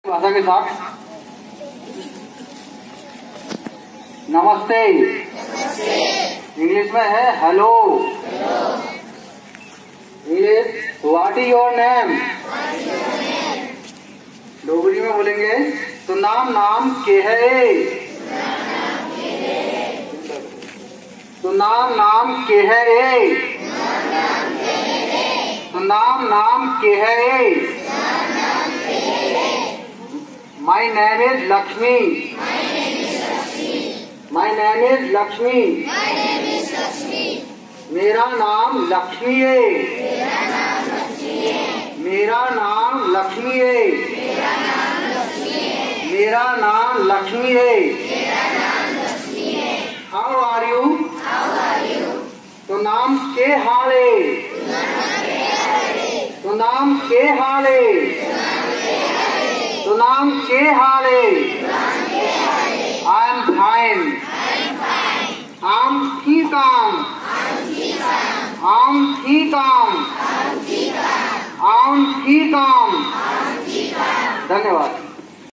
भाषा के साथ नमस्ते। इंग्लिश में है hello. English what is your name. Dogri में बोलेंगे तो नाम नाम के है। तो नाम नाम के है। तो नाम नाम के है। My name is Lakshmi. My name is Lakshmi. मेरा नाम लक्ष्मी है। मेरा नाम लक्ष्मी है। मेरा नाम लक्ष्मी है। How are you? तो नाम के हाल है। तो नाम के हाल है। तो नाम के हाल है। I am fine. I'm ठीक am. I'm ठीक am. I'm ठीक am. धन्यवाद।